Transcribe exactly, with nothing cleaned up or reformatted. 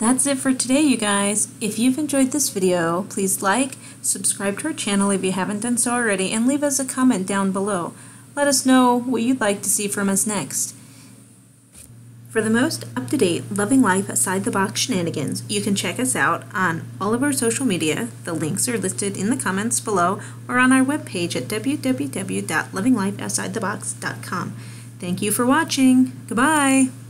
That's it for today, you guys. If you've enjoyed this video, please like, subscribe to our channel if you haven't done so already, and leave us a comment down below. Let us know what you'd like to see from us next. For the most up-to-date Loving Life Outside the Box shenanigans, you can check us out on all of our social media. The links are listed in the comments below or on our webpage at w w w dot loving life outside the box dot com. Thank you for watching. Goodbye.